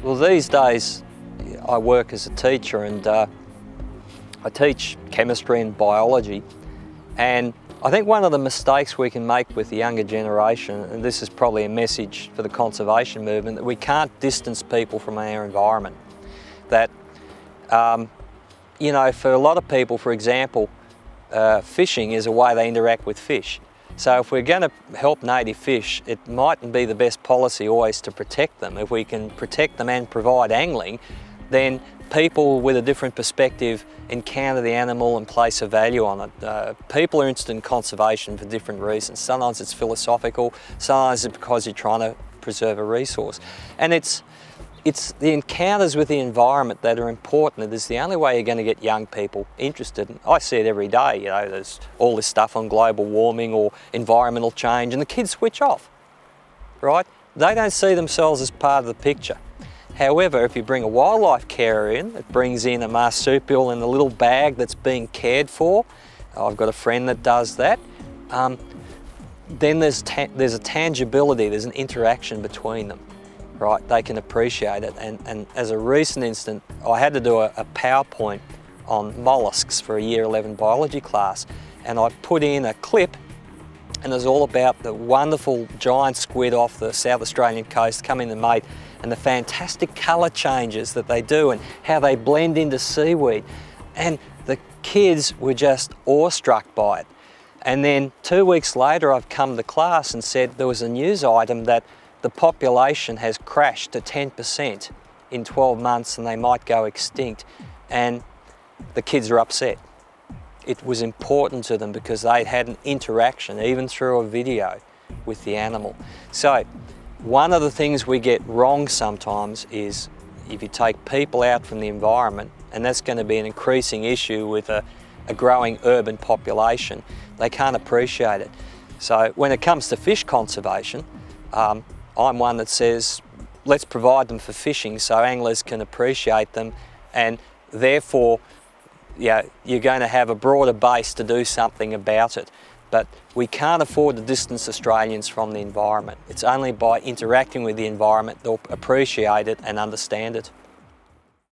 Well, these days I work as a teacher, and I teach chemistry and biology, and I think one of the mistakes we can make with the younger generation, and this is probably a message for the conservation movement, that we can't distance people from our environment. That, you know, for a lot of people, for example, fishing is a way they interact with fish. So if we're going to help native fish, it mightn't be the best policy always to protect them. If we can protect them and provide angling, then people with a different perspective encounter the animal and place a value on it. People are interested in conservation for different reasons. Sometimes it's philosophical, sometimes it's because you're trying to preserve a resource. And it's the encounters with the environment that are important. It is the only way you're going to get young people interested. I see it every day, you know, there's all this stuff on global warming or environmental change, and the kids switch off, right? They don't see themselves as part of the picture. However, if you bring a wildlife carer in, it brings in a marsupial in a little bag that's being cared for. I've got a friend that does that. Then there's a tangibility, there's an interaction between them. Right, they can appreciate it, and as a recent instance, I had to do a PowerPoint on molluscs for a Year 11 biology class, and I put in a clip, and it was all about the wonderful giant squid off the South Australian coast coming to mate, and the fantastic colour changes that they do and how they blend into seaweed, and the kids were just awestruck by it. And then 2 weeks later I've come to class and said there was a news item that the population has crashed to 10% in 12 months and they might go extinct, and the kids are upset. It was important to them because they had an interaction, even through a video, with the animal. So one of the things we get wrong sometimes is if you take people out from the environment, and that's going to be an increasing issue with a growing urban population, they can't appreciate it. So when it comes to fish conservation, I'm one that says, let's provide them for fishing so anglers can appreciate them, and therefore, yeah, you're going to have a broader base to do something about it. But we can't afford to distance Australians from the environment. It's only by interacting with the environment they'll appreciate it and understand it.